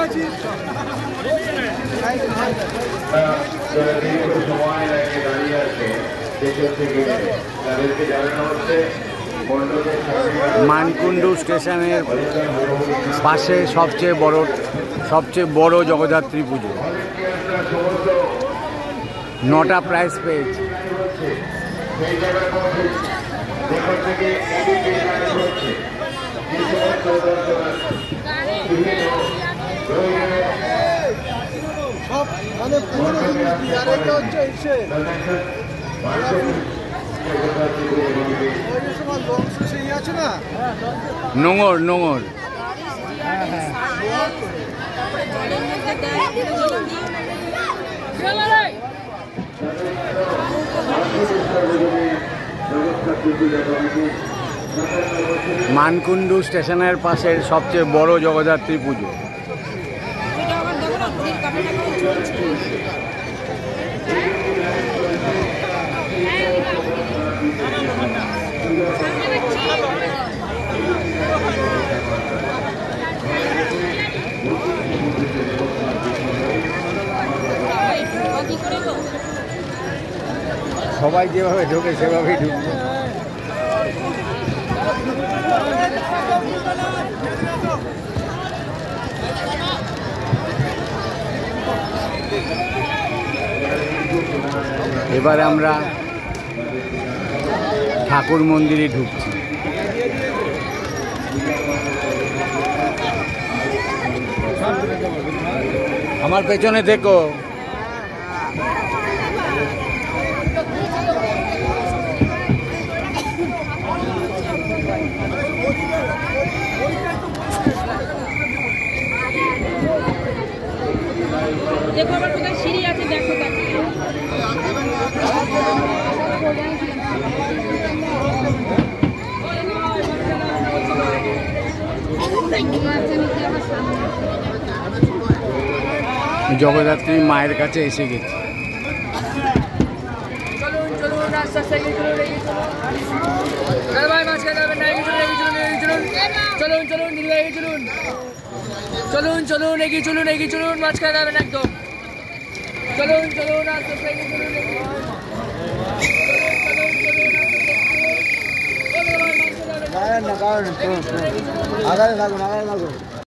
মানকুণ্ডু স্টেশনের পাশে সবচেয়ে বড় জগদ্ধাত্রী পুজো। 9টা প্রাইজ পেয়েছে। নোঙর মানকুণ্ডু স্টেশনের পাশের সবচেয়ে বড় জগদ্ধাত্রী পুজো। সবাই যেভাবে ঢোকে সেভাবেই ঢুকবে। এবারে আমরা ঠাকুর মন্দিরে ঢুকছি। আমার পেছনে দেখো। দেখো আবার কোথায় সিঁড়ি আছে, দেখো জগদ্ধাত্রী মায়ের কাছে এসে গেছি। চলুন এগিয়ে চলুন মাঝখানে যাবেন একদম। চলুন আস্তে আস্তে এগিয়ে চলুন।